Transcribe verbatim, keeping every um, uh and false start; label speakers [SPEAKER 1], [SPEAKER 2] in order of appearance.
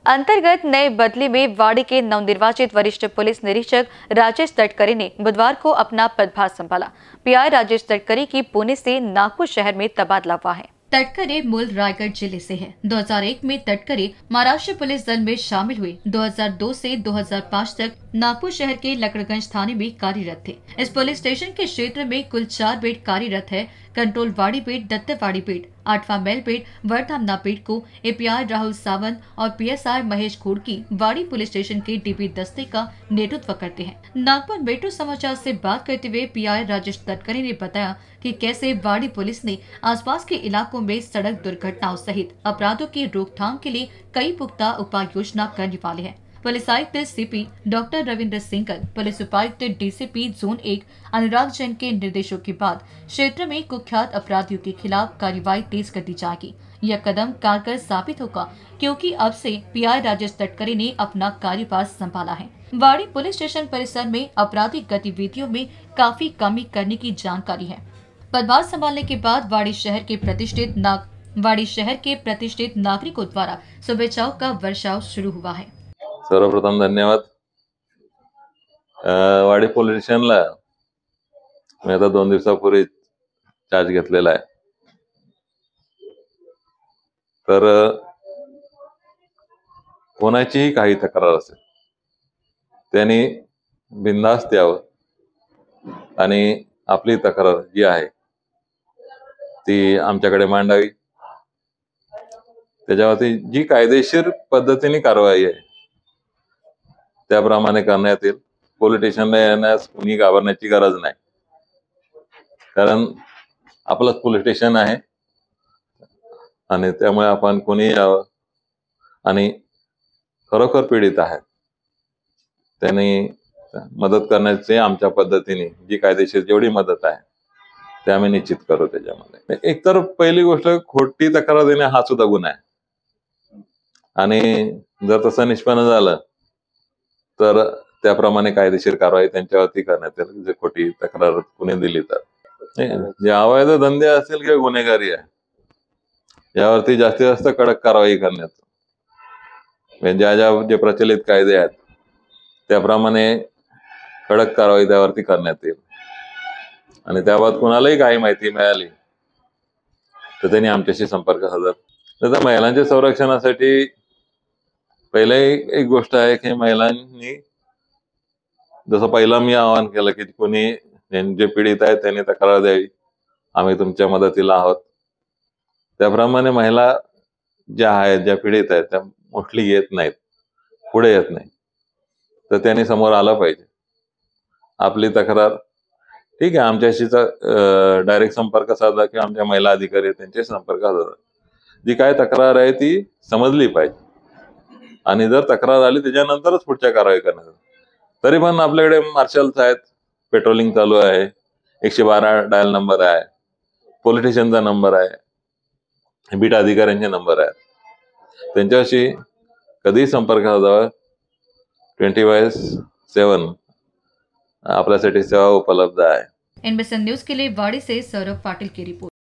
[SPEAKER 1] अंतर्गत नए बदली में वाड़ी के नवनिर्वाचित वरिष्ठ पुलिस निरीक्षक राजेश तटकरे ने बुधवार को अपना पदभार संभाला। पीआई राजेश तटकरे की पुणे से नागपुर शहर में तबादला हुआ है। तटकरे मूल रायगढ़ जिले से हैं। दो हज़ार एक में तटकरे महाराष्ट्र पुलिस दल में शामिल हुए। दो हज़ार दो से दो हज़ार पाँच तक नागपुर शहर के लकड़गंज थाने में कार्यरत थे। इस पुलिस स्टेशन के क्षेत्र में कुल चार बेट कार्यरत है। कंट्रोल वाड़ी बेट, दत्तवाड़ी बेट, आठवां मेल बेट, वर्धामना बेट को एपीआई राहुल सावंत और पीएसआई महेश घोड़की वाड़ी पुलिस स्टेशन के डीपी दस्ते का नेतृत्व करते हैं। नागपुर मेट्रो समाचार से बात करते हुए पीआई राजेश तटकरे ने बताया कि कैसे वाड़ी पुलिस ने आसपास के इलाकों में सड़क दुर्घटनाओं सहित अपराधों की रोकथाम के लिए कई पुख्ता उपाय योजना करने वाले हैं। पुलिस आयुक्त CP doctor Ravindra Singhal, police उपायुक्त डीसीपी जोन एक अनुराग जैन के निर्देशों के बाद क्षेत्र में कुख्यात अपराधियों के खिलाफ कार्रवाई तेज कर दी जाएगी। यह कदम कारगर साबित होगा क्योंकि अब से पीआई राजेश तटकरे ने अपना कार्यभार संभाला है। वाड़ी पुलिस स्टेशन परिसर में आपराधिक गतिविधियों में काफी कमी करने की जानकारी है। पदभार संभालने के बाद वाड़ी शहर के प्रतिष्ठित नाग वाड़ी शहर के प्रतिष्ठित नागरिकों द्वारा शुभेच्छाओं का वर्षाव शुरू हुआ है।
[SPEAKER 2] सर्वप्रथम धन्यवाद। वाडी पोलीस स्टेशनला मी आता दोन दिवसापूर्वी चार्ज घेतलेला आहे। तर कोणाचीही काही तक्रार असेल त्यांनी बिनधास्त यावं आणि आपली तक्रार जी आहे ती आमच्याकडे मांडावी। त्याच्यावरती जी कायदेशीर पद्धतीने कारवाई आहे त्याप्रमाणे करण्यात येईल। पोलीस स्टेशनला येण्यास कुणी घाबरण्याची गरज नाही, कारण आपलंच पोलीस स्टेशन आहे आणि त्यामुळे आपण कोणी यावं आणि खरोखर पीडित आहेत त्यांनी मदत करण्याची आमच्या पद्धतीने जी कायदेशीर जेवढी मदत आहे ते आम्ही निश्चित करू। त्याच्यामध्ये एकतर पहिली गोष्ट खोटी तक्रार देणे हा सुद्धा गुन्हा आहे आणि जर तसं निष्पन्न झालं तर त्याप्रमाणे कायदेशीर कारवाई त्यांच्यावरती करण्यात येईल जे खोटी तक्रार कुणी दिली तर। जे अवैध धंदे असतील किंवा गुन्हेगारी आहे यावरती जास्तीत जास्त कडक कारवाई करण्यात, ज्या ज्या जे प्रचलित कायदे आहेत त्याप्रमाणे कडक कारवाई त्यावरती करण्यात येईल। आणि त्याबाबत कुणालाही काही माहिती मिळाली तर त्यांनी आमच्याशी संपर्क साधावा। तर महिलांच्या संरक्षणासाठी पहिले एक गोष्ट आहे की महिलांनी जसं पहिला मी आवाहन केलं की कोणी जे पीडित आहेत त्यांनी तक्रार द्यावी, आम्ही तुमच्या मदतीला आहोत। त्याप्रमाणे महिला ज्या आहेत ज्या पीडित आहेत त्या मोस्टली येत नाहीत, पुढे येत नाही, तर त्यांनी समोर आलं पाहिजे। आपली तक्रार ठीक आहे आमच्याशी डायरेक्ट संपर्क साधला किंवा आमच्या महिला अधिकारी त्यांचे संपर्क साधला, जी काय तक्रार आहे ती समजली पाहिजे आणि जर तक्रार आली त्याच्यानंतरच पुढच्या कारवाई करण्यात। तरी पण आपल्याकडे मार्शल्स आहेत, पेट्रोलिंग चालू आहे, एकशे बारा डायल नंबर आहे, पोलीस स्टेशनचा नंबर आहे, बीट अधिकाऱ्यांचे नंबर आहेत, त्यांच्याशी कधीही संपर्क साधावा। ट्वेंटी बाय सेवन आपल्यासाठी सेवा उपलब्ध आहे।
[SPEAKER 1] एनबीसी न्यूज के लिए वाड़ी से सौरभ पाटिल की रिपोर्ट।